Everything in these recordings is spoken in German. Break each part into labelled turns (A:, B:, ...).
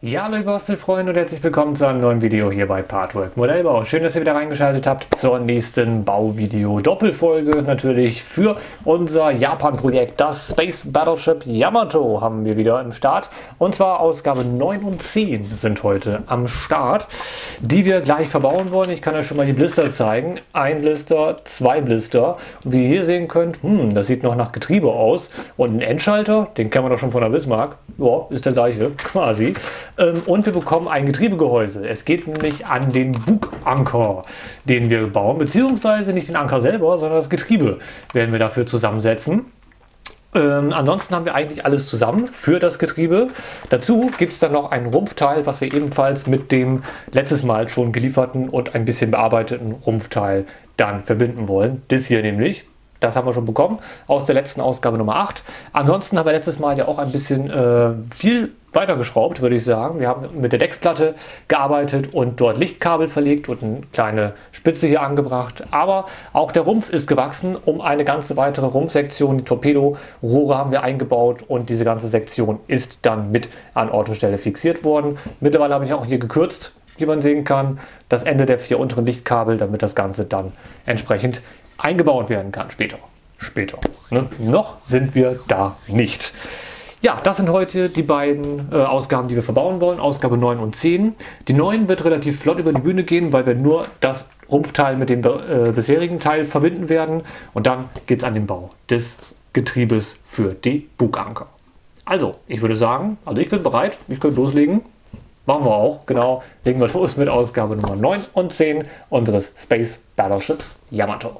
A: Ja, hallo liebe Bastelfreunde und herzlich willkommen zu einem neuen Video hier bei Partwork Modellbau. Schön, dass ihr wieder reingeschaltet habt zur nächsten Bauvideo. Doppelfolge natürlich für unser Japan-Projekt. Das Space Battleship Yamato haben wir wieder im Start. Und zwar Ausgabe 9 und 10 sind heute am Start, die wir gleich verbauen wollen. Ich kann euch schon mal die Blister zeigen. Ein Blister, zwei Blister. Und wie ihr hier sehen könnt, das sieht noch nach Getriebe aus. Und ein Endschalter, den kennen wir doch schon von der Bismarck. Ja, ist der gleiche, quasi. Und wir bekommen ein Getriebegehäuse. Es geht nämlich an den Buganker, den wir bauen, beziehungsweise nicht den Anker selber, sondern das Getriebe werden wir dafür zusammensetzen. Ansonsten haben wir eigentlich alles zusammen für das Getriebe. Dazu gibt es dann noch ein Rumpfteil, was wir ebenfalls mit dem letztes Mal schon gelieferten und ein bisschen bearbeiteten Rumpfteil dann verbinden wollen. Das hier nämlich. Das haben wir schon bekommen aus der letzten Ausgabe Nummer 8. Ansonsten haben wir letztes Mal ja auch ein bisschen viel weitergeschraubt, würde ich sagen. Wir haben mit der Decksplatte gearbeitet und dort Lichtkabel verlegt und eine kleine Spitze hier angebracht. Aber auch der Rumpf ist gewachsen um eine ganze weitere Rumpfsektion. Die Torpedorohre haben wir eingebaut und diese ganze Sektion ist dann mit an Ort und Stelle fixiert worden. Mittlerweile habe ich auch hier gekürzt, wie man sehen kann, das Ende der 4 unteren Lichtkabel, damit das Ganze dann entsprechend eingebaut werden kann später. Ne? Noch sind wir da nicht. Ja, das sind heute die beiden Ausgaben, die wir verbauen wollen. Ausgabe 9 und 10. Die 9 wird relativ flott über die Bühne gehen, weil wir nur das Rumpfteil mit dem bisherigen Teil verbinden werden. Und dann geht es an den Bau des Getriebes für die Buganker. Also, ich würde sagen, ich bin bereit. Ich könnte loslegen. Machen wir auch, genau. Legen wir los mit Ausgabe Nummer 9 und 10 unseres Space Battleships Yamato.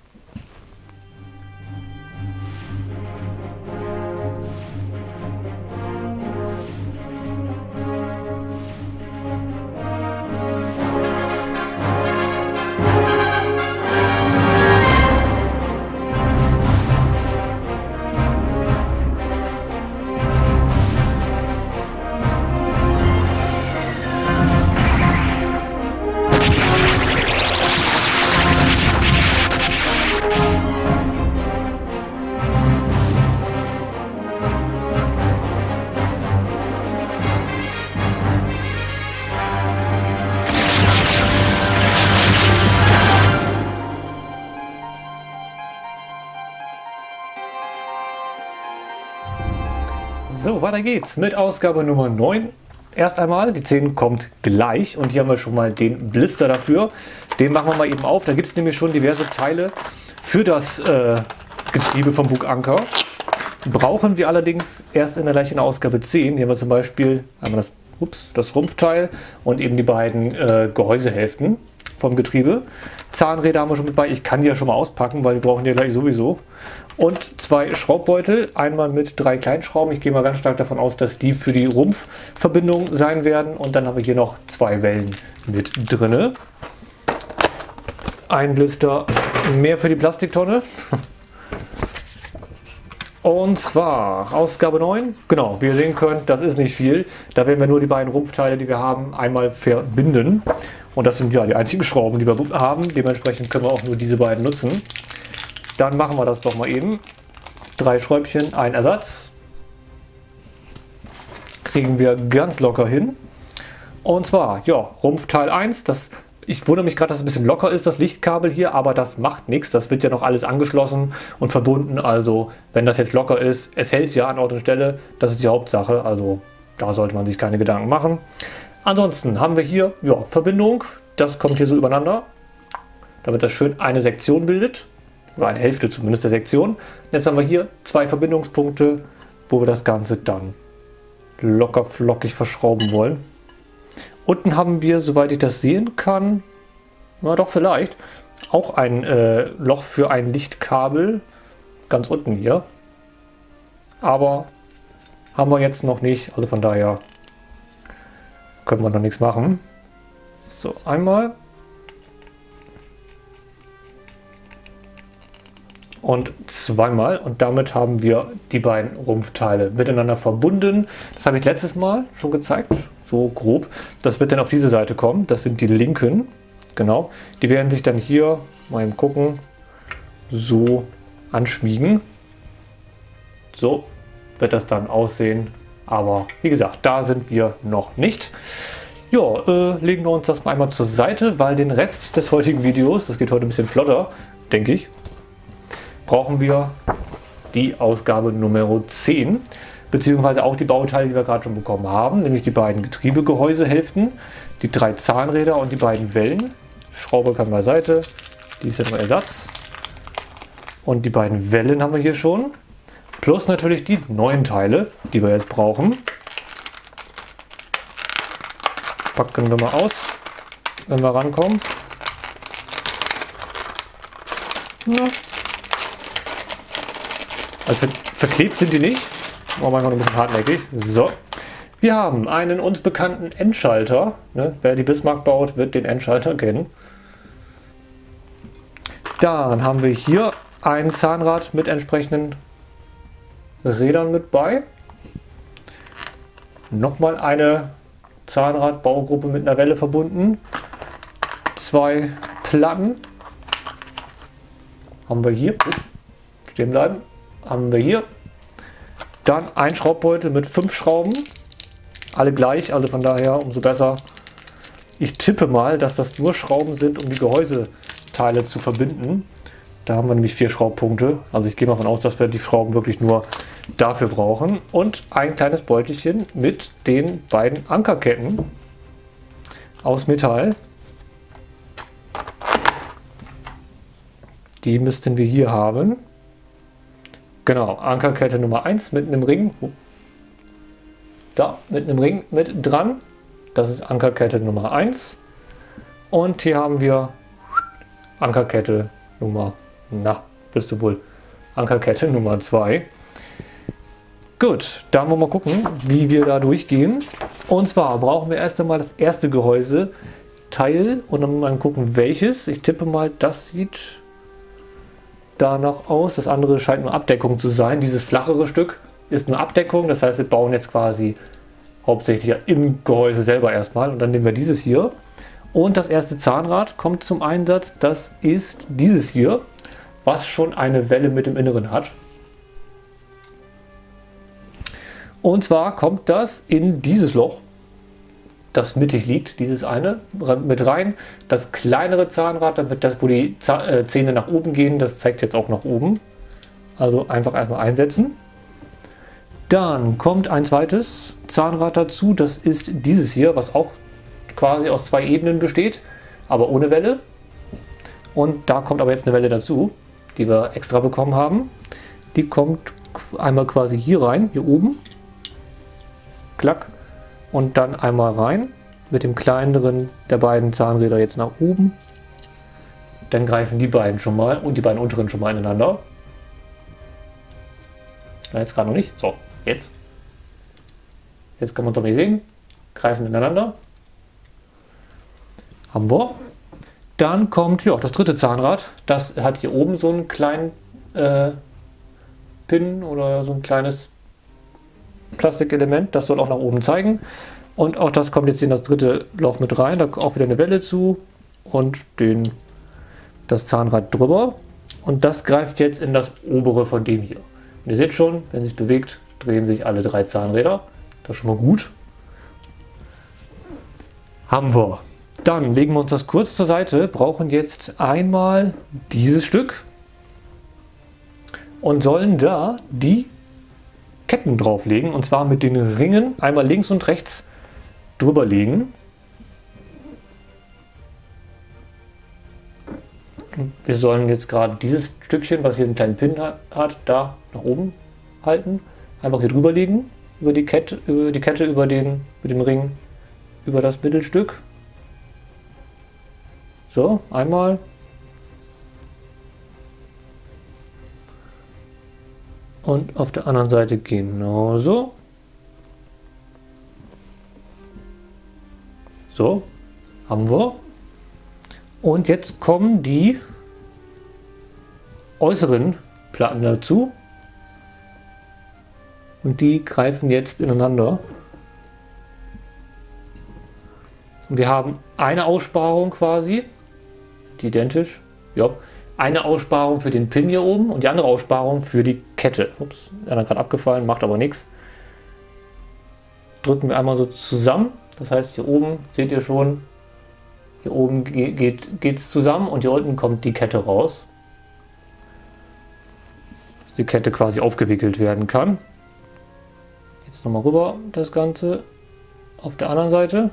A: So, weiter geht's mit Ausgabe Nummer 9. Erst einmal, die 10 kommt gleich und hier haben wir schon mal den Blister dafür. Den machen wir mal eben auf. Da gibt es nämlich schon diverse Teile für das Getriebe vom Buganker. Brauchen wir allerdings erst in der gleichen Ausgabe 10. Hier haben wir zum Beispiel einmal das Rumpfteil und eben die beiden Gehäusehälften vom Getriebe. Zahnräder haben wir schon mit bei. Ich kann die ja schon mal auspacken, weil wir brauchen die ja gleich sowieso. Und 2 Schraubbeutel, einmal mit 3 Kleinschrauben. Ich gehe mal ganz stark davon aus, dass die für die Rumpfverbindung sein werden. Und dann haben wir hier noch 2 Wellen mit drinne. Ein Blister mehr für die Plastiktonne. Und zwar Ausgabe 9. Genau, wie ihr sehen könnt, das ist nicht viel. Da werden wir nur die beiden Rumpfteile, die wir haben, einmal verbinden. Und das sind ja die einzigen Schrauben, die wir haben. Dementsprechend können wir auch nur diese beiden nutzen. Dann machen wir das doch mal eben. 3 Schräubchen, ein Ersatz. Kriegen wir ganz locker hin. Und zwar, ja, Rumpfteil 1. Ich wundere mich gerade, dass es ein bisschen locker ist, das Lichtkabel hier, aber das macht nichts. Das wird ja noch alles angeschlossen und verbunden. Also, wenn das jetzt locker ist, es hält ja an Ort und Stelle. Das ist die Hauptsache. Also, da sollte man sich keine Gedanken machen. Ansonsten haben wir hier Verbindung. Das kommt hier so übereinander, damit das schön eine Sektion bildet. Oder eine Hälfte zumindest der Sektion. Jetzt haben wir hier 2 Verbindungspunkte, wo wir das Ganze dann locker flockig verschrauben wollen. Unten haben wir, soweit ich das sehen kann, na doch vielleicht, auch ein Loch für ein Lichtkabel. Ganz unten hier. Aber haben wir jetzt noch nicht, also von daher können wir noch nichts machen. So, einmal. Und zweimal. Und damit haben wir die beiden Rumpfteile miteinander verbunden. Das habe ich letztes Mal schon gezeigt, so grob. Das wird dann auf diese Seite kommen. Das sind die linken. Genau. Die werden sich dann hier, mal eben gucken, so anschmiegen. So wird das dann aussehen. Aber wie gesagt, da sind wir noch nicht. Ja, legen wir uns das mal einmal zur Seite, weil den Rest des heutigen Videos, das geht heute ein bisschen flotter, denke ich, brauchen wir die Ausgabe Nummer 10, beziehungsweise auch die Bauteile, die wir gerade schon bekommen haben, nämlich die beiden Getriebegehäusehälften, die 3 Zahnräder und die beiden Wellen. Schraube kann beiseite, die ist ja nur Ersatz. Und die beiden Wellen haben wir hier schon, plus natürlich die neuen Teile, die wir jetzt brauchen. Packen wir mal aus, wenn wir rankommen. Ja. Also verklebt sind die nicht. Oh, manchmal ein bisschen hartnäckig. So. Wir haben einen uns bekannten Endschalter. Ne? Wer die Bismarck baut, wird den Endschalter kennen. Dann haben wir hier ein Zahnrad mit entsprechenden Rädern mit bei. Nochmal eine Zahnradbaugruppe mit einer Welle verbunden. 2 Platten haben wir hier. Stehen bleiben. Haben wir hier. Dann ein Schraubbeutel mit 5 Schrauben. Alle gleich, also von daher umso besser. Ich tippe mal, dass das nur Schrauben sind, um die Gehäuseteile zu verbinden. Da haben wir nämlich 4 Schraubpunkte. Also ich gehe mal davon aus, dass wir die Schrauben wirklich nur dafür brauchen. Und ein kleines Beutelchen mit den beiden Ankerketten aus Metall. Die müssten wir hier haben. Genau, Ankerkette Nummer 1 mit einem Ring. Da, mit einem Ring mit dran. Das ist Ankerkette Nummer 1. Und hier haben wir Ankerkette Nummer, bist du wohl, Ankerkette Nummer 2. Gut, da wollen wir mal gucken, wie wir da durchgehen. Und zwar brauchen wir erst einmal das erste Gehäuseteil und dann mal gucken, welches. Ich tippe mal, das sieht danach aus. Das andere scheint nur Abdeckung zu sein. Dieses flachere Stück ist nur Abdeckung. Das heißt, wir bauen jetzt quasi hauptsächlich im Gehäuse selber erstmal. Und dann nehmen wir dieses hier. Und das erste Zahnrad kommt zum Einsatz. Das ist dieses hier, was schon eine Welle mit im Inneren hat. Und zwar kommt das in dieses Loch, das mittig liegt, dieses eine, mit rein. Das kleinere Zahnrad, damit das, wo die Zähne nach oben gehen, das zeigt jetzt auch nach oben. Also einfach erstmal einsetzen. Dann kommt ein zweites Zahnrad dazu, das ist dieses hier, was auch quasi aus 2 Ebenen besteht, aber ohne Welle. Und da kommt aber jetzt eine Welle dazu, die wir extra bekommen haben. Die kommt einmal quasi hier rein, hier oben. Klack. Und dann einmal rein mit dem kleineren der beiden Zahnräder jetzt nach oben. Dann greifen die beiden schon mal und die beiden unteren schon mal ineinander. Na, jetzt gerade noch nicht. So, jetzt. Jetzt kann man doch nicht sehen. Greifen ineinander. Haben wir. Dann kommt ja, das dritte Zahnrad. Das hat hier oben so einen kleinen Pin oder so ein kleines Plastikelement. Das soll auch nach oben zeigen. Und auch das kommt jetzt in das dritte Loch mit rein. Da auch wieder eine Welle zu und das Zahnrad drüber. Und das greift jetzt in das obere von dem hier. Und ihr seht schon, wenn es sich bewegt, drehen sich alle 3 Zahnräder. Das ist schon mal gut. Haben wir. Dann legen wir uns das kurz zur Seite. Brauchen jetzt einmal dieses Stück und sollen da die Ketten drauflegen. Und zwar mit den Ringen einmal links und rechts drüber legen. Wir sollen jetzt gerade dieses Stückchen, was hier einen kleinen Pin hat, da nach oben halten. Einfach hier drüber legen, über die Kette, mit dem Ring, über das Mittelstück. So, einmal. Und auf der anderen Seite genauso. So, haben wir. Und jetzt kommen die äußeren Platten dazu. Und die greifen jetzt ineinander. Wir haben eine Aussparung quasi, die identisch, ja, eine Aussparung für den Pin hier oben und die andere Aussparung für die Kette. Ups, der hat gerade abgefallen, macht aber nichts. drücken wir einmal so zusammen. Das heißt, hier oben seht ihr schon, hier oben geht es zusammen und hier unten kommt die Kette raus. Dass die Kette quasi aufgewickelt werden kann. Jetzt nochmal rüber das Ganze auf der anderen Seite.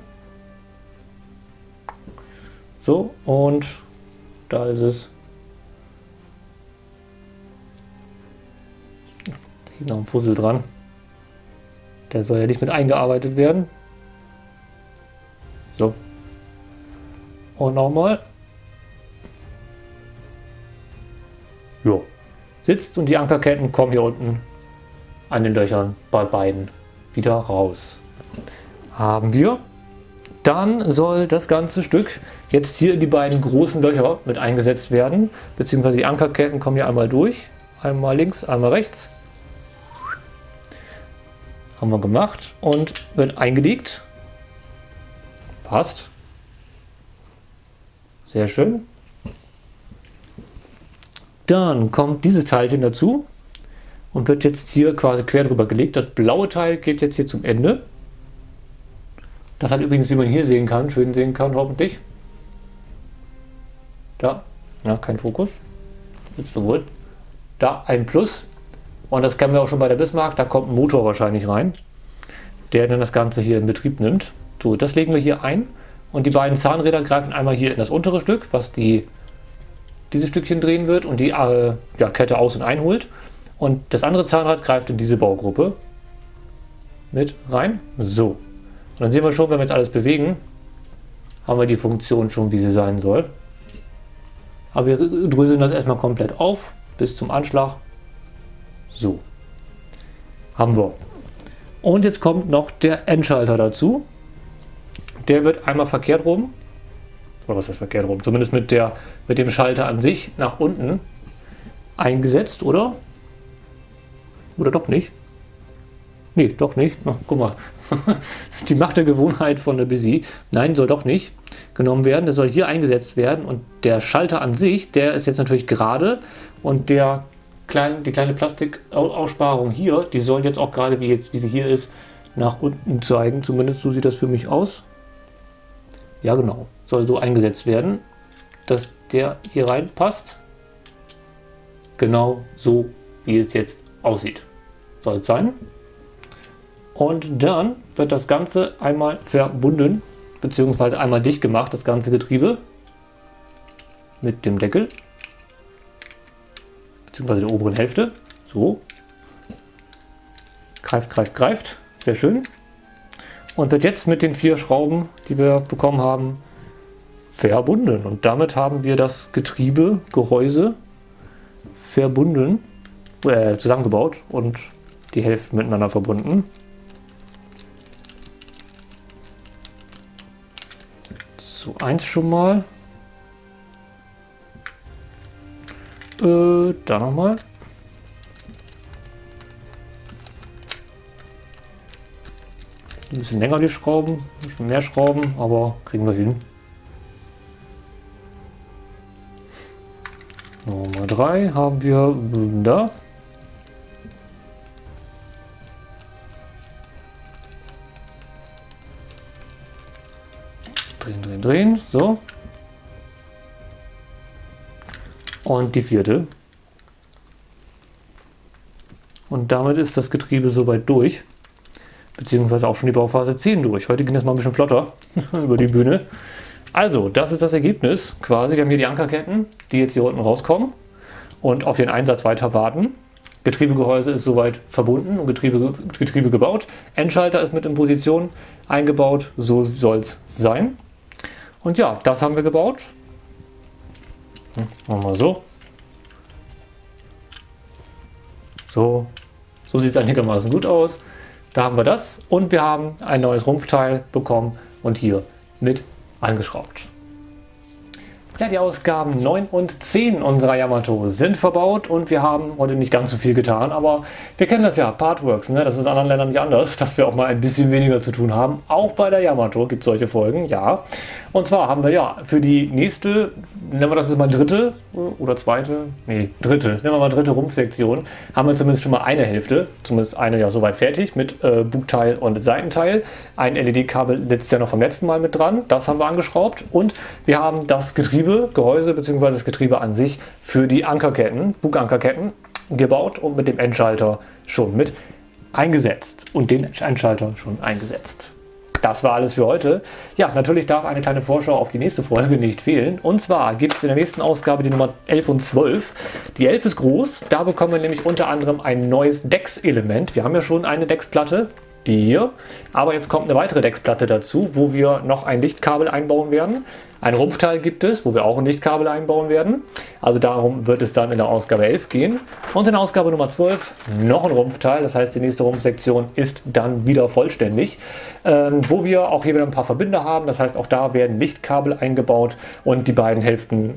A: So, und da ist es. Hier noch ein Fussel dran. Der soll ja nicht mit eingearbeitet werden. So. Und nochmal. Jo. Sitzt und die Ankerketten kommen hier unten an den Löchern bei beiden wieder raus. Haben wir. Dann soll das ganze Stück jetzt hier in die beiden großen Löcher mit eingesetzt werden. Beziehungsweise die Ankerketten kommen hier einmal durch. Einmal links, einmal rechts. Haben wir gemacht und wird eingelegt. Passt. Sehr schön. Dann kommt dieses Teilchen dazu und wird jetzt hier quasi quer drüber gelegt. Das blaue Teil geht jetzt hier zum Ende. Das hat übrigens, wie man hier sehen kann, schön sehen kann, hoffentlich. Da, ja, kein Fokus. Jetzt so wohl. Da ein Plus. Und das kennen wir auch schon bei der Bismarck. Da kommt ein Motor wahrscheinlich rein, der dann das Ganze hier in Betrieb nimmt. So, das legen wir hier ein. Und die beiden Zahnräder greifen einmal hier in das untere Stück, was dieses Stückchen drehen wird und die Kette aus- und einholt. Und das andere Zahnrad greift in diese Baugruppe mit rein. So. Und dann sehen wir schon, wenn wir jetzt alles bewegen, haben wir die Funktion schon, wie sie sein soll. Aber wir dröseln das erstmal komplett auf, bis zum Anschlag. So. Haben wir. Und jetzt kommt noch der Endschalter dazu. Der wird einmal verkehrt rum. Oder was heißt verkehrt rum? Zumindest mit dem Schalter an sich nach unten eingesetzt, oder? Oder doch nicht? Nee, doch nicht. Ach, guck mal. Die Macht der Gewohnheit von der Busy. Nein, soll doch nicht genommen werden. Der soll hier eingesetzt werden. Und der Schalter an sich, der ist jetzt natürlich gerade. Und die kleine Plastikaussparung hier, die soll jetzt auch gerade, wie sie hier ist, nach unten zeigen. Zumindest so sieht das für mich aus. Ja, genau. Soll so eingesetzt werden, dass der hier reinpasst. Genau so, wie es jetzt aussieht. Soll es sein. Und dann wird das Ganze einmal verbunden, beziehungsweise einmal dicht gemacht, das ganze Getriebe. Mit dem Deckel. Beziehungsweise der oberen Hälfte. So. Greift, greift, greift. Sehr schön. Und wird jetzt mit den 4 Schrauben, die wir bekommen haben, verbunden. Und damit haben wir das Getriebegehäuse verbunden, zusammengebaut und die Hälften miteinander verbunden. So, eins schon mal. Da nochmal. Ein bisschen länger die Schrauben, ein bisschen mehr Schrauben, aber kriegen wir hin. Nummer 3 haben wir da. Drehen, drehen, drehen, so. Und die 4. Und damit ist das Getriebe soweit durch. Beziehungsweise auch schon die Bauphase 10 durch. Heute ging es mal ein bisschen flotter über die Bühne. Also, das ist das Ergebnis quasi. Wir haben hier die Ankerketten, die jetzt hier unten rauskommen und auf ihren Einsatz weiter warten. Getriebegehäuse ist soweit verbunden und Getriebe gebaut. Endschalter ist mit in Position eingebaut. So soll es sein. Und ja, das haben wir gebaut. Machen wir so. So sieht es einigermaßen gut aus. Da haben wir das und wir haben ein neues Rumpfteil bekommen und hier mit angeschraubt. Ja. Ja, die Ausgaben 9 und 10 unserer Yamato sind verbaut und wir haben heute nicht ganz so viel getan, aber wir kennen das ja, Partworks, ne? Das ist in anderen Ländern nicht anders, dass wir auch mal ein bisschen weniger zu tun haben. Auch bei der Yamato gibt es solche Folgen, ja. Und zwar haben wir ja für die nächste, nennen wir das jetzt mal dritte oder zweite, nee, dritte, nennen wir mal dritte Rumpfsektion, haben wir zumindest schon mal eine Hälfte, zumindest eine ja soweit fertig mit Bugteil und Seitenteil. Ein LED-Kabel sitzt ja noch vom letzten Mal mit dran, das haben wir angeschraubt und wir haben das Gehäuse bzw. das Getriebe an sich für die Ankerketten, Bugankerketten gebaut und mit dem Endschalter schon mit eingesetzt und den Endschalter schon eingesetzt. Das war alles für heute. Ja, natürlich darf eine kleine Vorschau auf die nächste Folge nicht fehlen. Und zwar gibt es in der nächsten Ausgabe die Nummer 11 und 12. Die 11 ist groß, da bekommen wir nämlich unter anderem ein neues DEX-Element. Wir haben ja schon eine DEX-Platte, die hier, aber jetzt kommt eine weitere DEX-Platte dazu, wo wir noch ein Lichtkabel einbauen werden. Ein Rumpfteil gibt es, wo wir auch ein Lichtkabel einbauen werden. Also darum wird es dann in der Ausgabe 11 gehen. Und in der Ausgabe Nummer 12 noch ein Rumpfteil, das heißt die nächste Rumpfsektion ist dann wieder vollständig, wo wir auch hier wieder ein paar Verbinder haben. Das heißt auch da werden Lichtkabel eingebaut und die beiden Hälften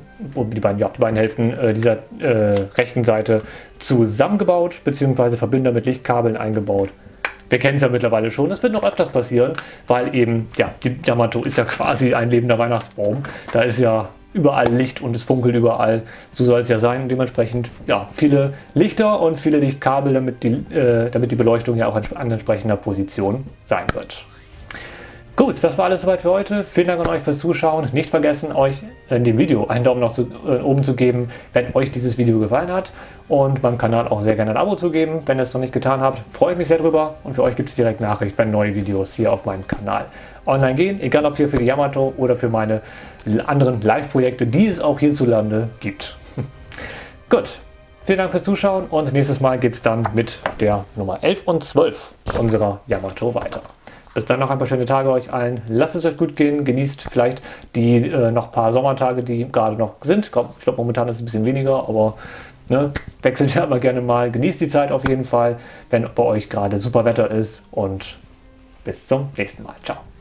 A: dieser rechten Seite zusammengebaut, beziehungsweise Verbinder mit Lichtkabeln eingebaut. Wir kennen es ja mittlerweile schon, das wird noch öfters passieren, weil eben, ja, die Yamato ist ja quasi ein lebender Weihnachtsbaum. Da ist ja überall Licht und es funkelt überall. So soll es ja sein und dementsprechend, ja, viele Lichter und viele Lichtkabel, damit die Beleuchtung ja auch an entsprechender Position sein wird. Gut, das war alles soweit für heute. Vielen Dank an euch fürs Zuschauen. Nicht vergessen, euch in dem Video einen Daumen nach oben zu geben, wenn euch dieses Video gefallen hat. Und meinem Kanal auch sehr gerne ein Abo zu geben, wenn ihr es noch nicht getan habt. Freue ich mich sehr drüber. Und für euch gibt es direkt Nachricht, wenn neue Videos hier auf meinem Kanal online gehen. Egal ob hier für die Yamato oder für meine anderen Live-Projekte, die es auch hierzulande gibt. Gut, vielen Dank fürs Zuschauen. Und nächstes Mal geht es dann mit der Nummer 11 und 12 unserer Yamato weiter. Bis dann noch ein paar schöne Tage euch allen. Lasst es euch gut gehen. Genießt vielleicht die noch ein paar Sommertage, die gerade noch sind. Ich glaube, momentan ist es ein bisschen weniger, aber ne, wechselt ja immer gerne mal. Genießt die Zeit auf jeden Fall, wenn bei euch gerade super Wetter ist. Und bis zum nächsten Mal. Ciao.